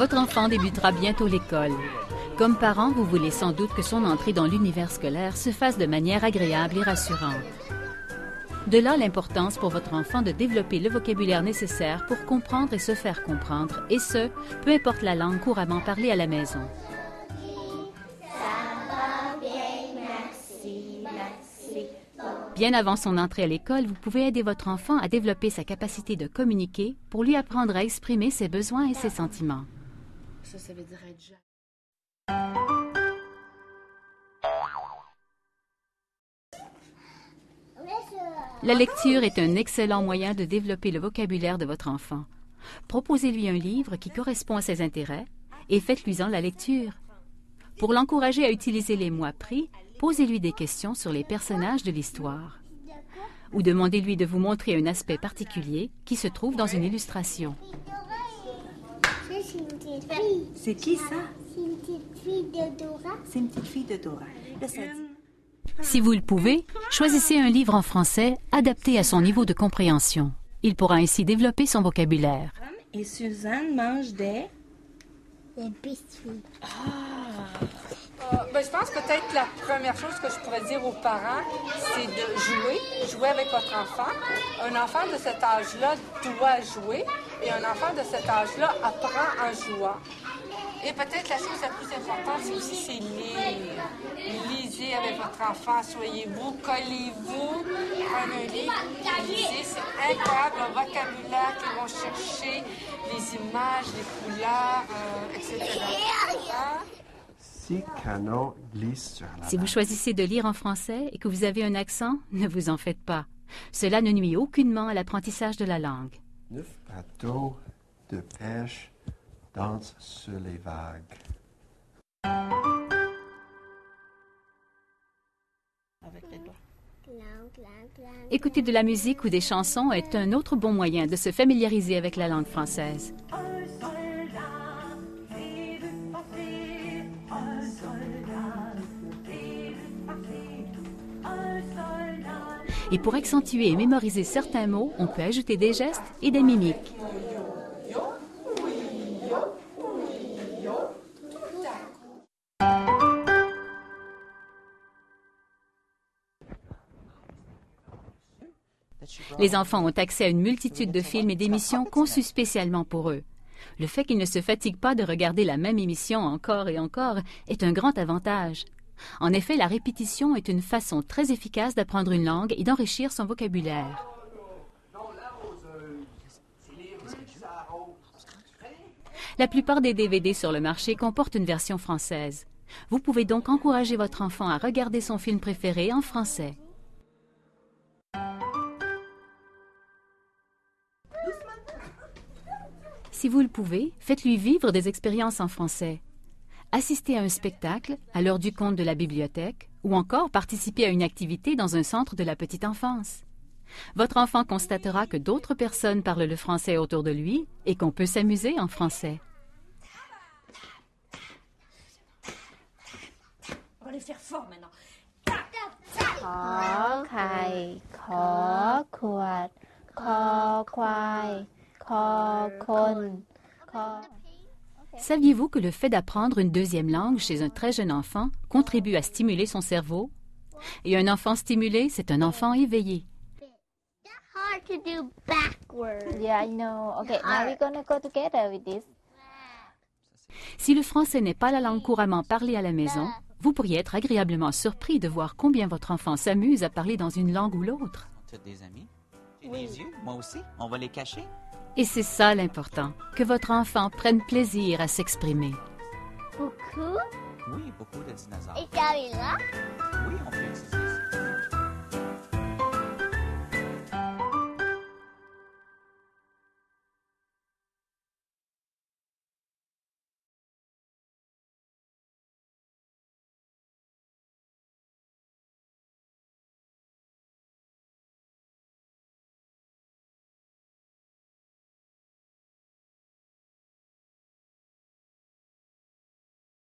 Votre enfant débutera bientôt l'école. Comme parent, vous voulez sans doute que son entrée dans l'univers scolaire se fasse de manière agréable et rassurante. De là l'importance pour votre enfant de développer le vocabulaire nécessaire pour comprendre et se faire comprendre, et ce, peu importe la langue couramment parlée à la maison. Bien avant son entrée à l'école, vous pouvez aider votre enfant à développer sa capacité de communiquer pour lui apprendre à exprimer ses besoins et ses sentiments. Ça veut dire être... La lecture est un excellent moyen de développer le vocabulaire de votre enfant. Proposez-lui un livre qui correspond à ses intérêts et faites-lui-en la lecture. Pour l'encourager à utiliser les mots appris, posez-lui des questions sur les personnages de l'histoire. Ou demandez-lui de vous montrer un aspect particulier qui se trouve dans une illustration. C'est qui ça? C'est une petite fille de Dora. C'est une petite fille de Dora. Là, ça dit... Si vous le pouvez, choisissez un livre en français adapté à son niveau de compréhension. Il pourra ainsi développer son vocabulaire. Et Suzanne mange des... Des biscuits. Je pense que peut-être la première chose que je pourrais dire aux parents, c'est de jouer avec votre enfant. Un enfant de cet âge-là doit jouer et un enfant de cet âge-là apprend en jouant. Et peut-être la chose la plus importante, c'est aussi c'est lire. Lisez avec votre enfant, soyez-vous, collez-vous, prenez un livre, lisez, c'est incroyable le vocabulaire qu'ils vont chercher, les images, les couleurs, etc. Si canot glisse sur la Si vous choisissez de lire en français et que vous avez un accent, ne vous en faites pas. Cela ne nuit aucunement à l'apprentissage de la langue. 9 bateaux de pêche dansent sur les vagues. Avec les doigts. Écouter de la musique ou des chansons est un autre bon moyen de se familiariser avec la langue française. Et pour accentuer et mémoriser certains mots, on peut ajouter des gestes et des mimiques. Les enfants ont accès à une multitude de films et d'émissions conçus spécialement pour eux. Le fait qu'ils ne se fatiguent pas de regarder la même émission encore et encore est un grand avantage. En effet, la répétition est une façon très efficace d'apprendre une langue et d'enrichir son vocabulaire. La plupart des DVD sur le marché comportent une version française. Vous pouvez donc encourager votre enfant à regarder son film préféré en français. Si vous le pouvez, faites-lui vivre des expériences en français. Assistez à un spectacle, à l'heure du conte de la bibliothèque, ou encore participer à une activité dans un centre de la petite enfance. Votre enfant constatera que d'autres personnes parlent le français autour de lui et qu'on peut s'amuser en français. On va les faire fort maintenant. ขอไข่ขอขวดคอควายคอคนคอ Saviez-vous que le fait d'apprendre une deuxième langue chez un très jeune enfant contribue à stimuler son cerveau? Et un enfant stimulé, c'est un enfant éveillé. Hard to do backwards. Yeah, I know. Okay, now we're gonna go together with this. Si le français n'est pas la langue couramment parlée à la maison, vous pourriez être agréablement surpris de voir combien votre enfant s'amuse à parler dans une langue ou l'autre. Tu as des amis? J'ai des yeux, moi aussi. On va les cacher. Et c'est ça l'important, que votre enfant prenne plaisir à s'exprimer. Beaucoup. Oui, beaucoup de dinosaures. Et Camilla. Oui, on fait un exercice.